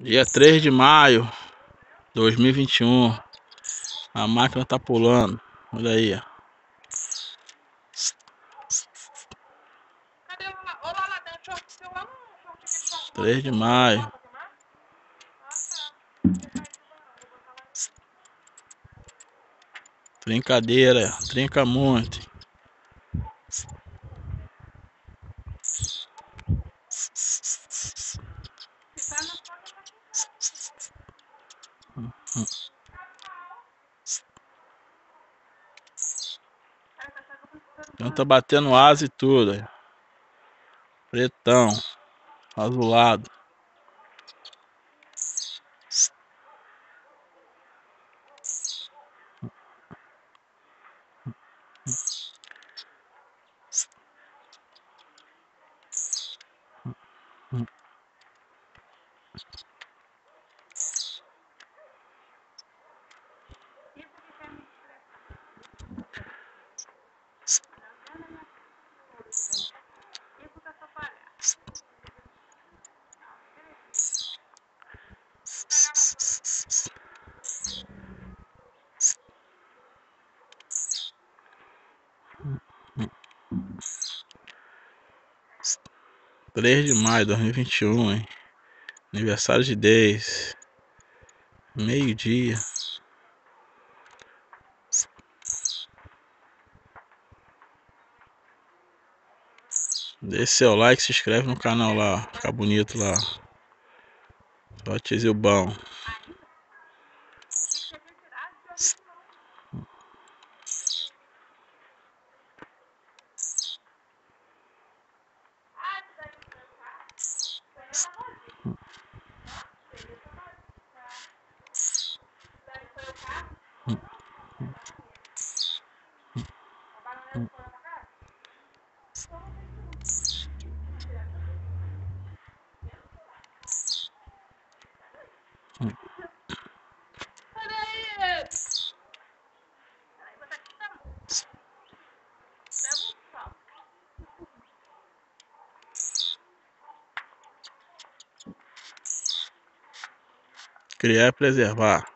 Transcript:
Dia 3 de maio de 2021. A máquina tá pulando. Olha aí, ó. Cadê o lá? Ô, lá, tem um short seu lá, não? Short aqui de short. 3 de maio. Brincadeira, trinca muito. Então tá batendo asa e tudo. Aí. Pretão, azulado. Três de maio de 2021, hein? Aniversário de 10. Meio-dia. Deixe seu like, se inscreve no canal lá, ó. Fica bonito lá. Só tizil bom. Criar e preservar.